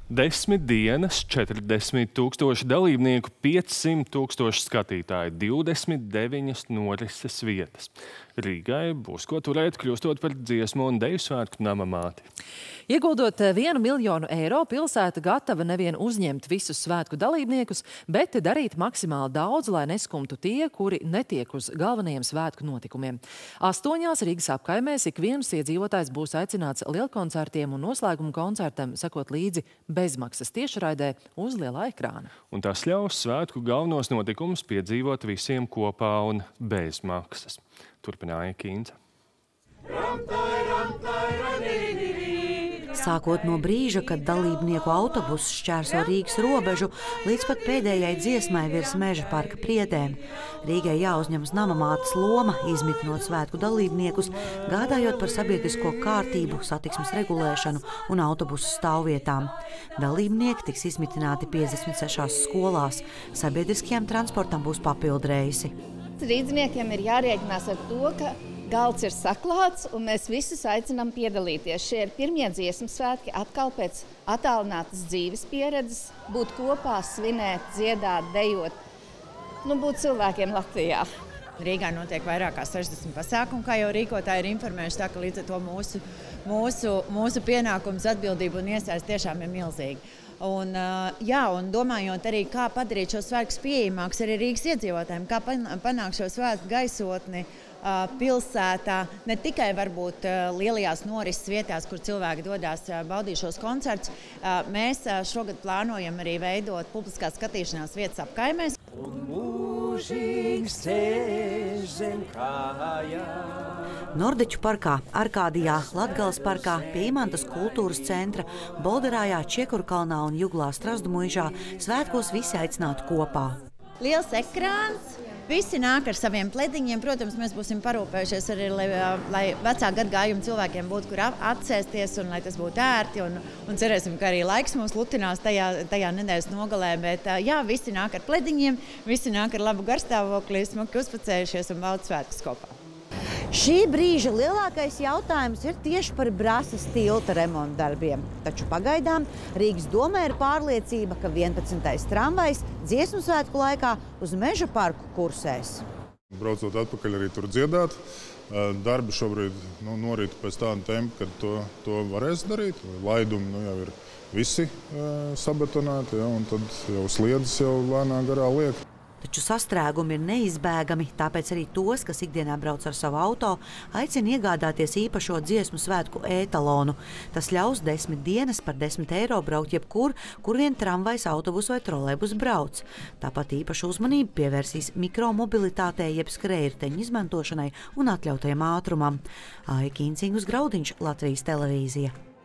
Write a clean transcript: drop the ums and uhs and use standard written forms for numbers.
10 dienas, 40,000 dalībnieku, 500,000 skatītāji, 29 norises vietas. Rīgai būs ko turēt, kļūstot par dziesmu un deju svētku nama māti. Ieguldot 1 miljonu eiro, pilsēta gatava nevien uzņemt visus svētku dalībniekus, bet darīt maksimāli daudz, lai neskumtu tie, kuri netiek uz galvenajiem svētku notikumiem. 8 Rīgas apkaimēs ik viens iedzīvotājs būs aicināts lielkoncertiem un noslēguma koncertam, sekot līdzi bezmaksas tiešraidē uz lielā ekrāna. Un tas ļaus svētku galvenos notikumus piedzīvot visiem kopā un bez maksas. Turpināja Kīnce. Sākot no brīža, kad dalībnieku autobuss šķērso Rīgas robežu, līdz pat pēdējai dziesmai virs Meža parka priedēm. Rīgai jāuzņemas nama mātes loma, izmitinot svētku dalībniekus, gādājot par sabiedrisko kārtību, satiksmes regulēšanu un autobusu stāvvietām. Dalībnieki tiks izmitināti 56 skolās. Sabiedriskajam transportam būs papildreisi. Rīdzniekiem ir jārēķinās ar to, ka galds ir saklāts un mēs visus aicinām piedalīties. Šie ir pirmie dziesmu svētki atkal pēc attālinātas dzīves pieredzes, būt kopā, svinēt, dziedāt, dejot, būt cilvēkiem Latvijā. Rīgā notiek vairāk kā 60 pasākumu, kā jau rīkotāji ir informējuši, tā ka līdz ar to mūsu pienākums, atbildība un iesaist tiešām ir milzīgi. Un domājot arī, kā padarīt šos svētkus pieejamākus arī Rīgas iedzīvotājiem, kā panākt šo svētku gaisotni pilsētā, ne tikai varbūt lielajās norises vietās, kur cilvēki dodās baudīt šos koncertus. Mēs šogad plānojam arī veidot publiskās skatīšanās vietas apkaimēs. Nordiķu parkā, Arkādijā, Latgales parkā, pie Imantas kultūras centra, Bolderājā, Čiekurkalnā un Juglā Strazdumuižā svētkos visi aicināti kopā. Liels ekrāns, visi nāk ar saviem plediņiem. Protams, mēs būsim parūpējušies arī, lai vecā gadgājuma cilvēkiem būtu, kur atsēsties un lai tas būtu ērti. Un cerēsim, ka arī laiks mūs lutinās tajā nedēļas nogalē. Bet jā, visi nāk ar plediņiem, visi nāk ar labu garstāvokli, smuki uzpacējušies un bauda svētkus kopā. Šī brīža lielākais jautājums ir tieši par Brasas tilta remonta darbiem. Taču pagaidām Rīgas domē ir pārliecība, ka 11. tramvajs dziesmu svētku laikā uz Meža parku kursēs. Braucot atpakaļ arī tur dziedāt. Darbi šobrīd norit pēc tāda tempa, kad to varēs darīt. Laidumi jau ir visi sabetonēti, un tad jau sliedas jau lēnā garā liek. Taču sastrēgumi ir neizbēgami, tāpēc arī tos, kas ikdienā brauc ar savu auto, aicina iegādāties īpašo dziesmu svētku etalonu. Tas ļaus 10 dienas par 10 eiro braukt jebkur, kur vien tramvajs, autobus vai trolejbus brauc. Tāpat īpašu uzmanību pievērsīs mikromobilitātei jeb skrējriteņu izmantošanai un atļautajam ātrumam. Aija Kīncingus Graudiņš, Latvijas televīzija.